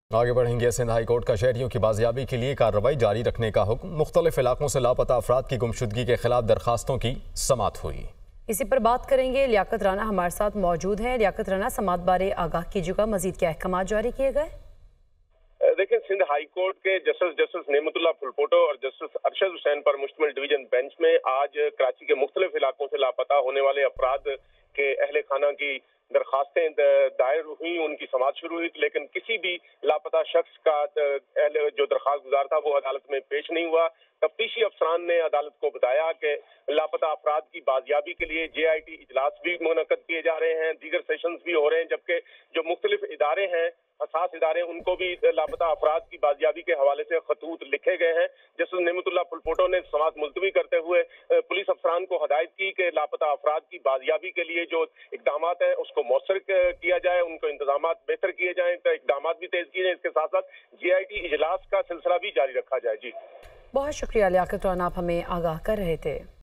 آگے بڑھیں گے۔ سندھ ہائی کورٹ کا شہریوں کی بازیابی کے لیے کارروائی جاری رکھنے کا حکم۔ مختلف علاقوں سے لاپتہ افراد کی گمشدگی کے خلاف درخواستوں کی سماعت ہوئی۔ اسی پر بات کریں گے۔ لیاقت رانا ہمارے ساتھ موجود ہیں۔ لیاقت رانا، سماعت بارے آگاہ کیجیے گا، مزید کیا احکامات جاری کیے گئے؟ دیکھیں، سندھ ہائی کورٹ کے جسٹس نعمت اللہ پھلپوٹو اور جسٹس ارشد حسین پر مشتمل ڈویژن بینچ میں آج کراچی کے مختلف علاقوں سے لاپتہ ہونے والے افراد کے اہل خانہ کی درخواستیں دائر ہوئی، ان کی سماعت شروع ہوئی، لیکن کسی بھی لاپتہ شخص کا جو درخواست گزار تھا وہ عدالت میں پیش نہیں ہوا۔ تفتیشی افسران نے عدالت کو بتایا کہ لاپتہ افراد کی بازیابی کے لیے JIT اجلاس بھی منعقد کیے جا رہے ہیں، دیگر سیشنز بھی ہو رہے ہیں، جبکہ جو مختلف ادارے ہیں، حساس ادارے، ان کو بھی لاپتہ افراد کی بازیابی کے حوالے سے خطوط لکھے گئے ہیں۔ جسٹس نعمت اللہ پھلپوٹو نے سماعت ملتوی کرتے ہوئے پولیس افسران کو ہدایت کی کہ لاپتہ افراد کی بازیابی کے لیے جو اقدامات ہیں اس کو مؤثر کیا جائے، ان کو انتظامات بہتر کیے جائیں، تو اقدامات بھی تیز کیے جائیں، اس کے ساتھ ساتھ JIT اجلاس کا سلسلہ بھی جاری رکھا جائے۔ جی بہت شکریہ لیاقت رانا، آپ ہمیں آگاہ کر رہے تھے۔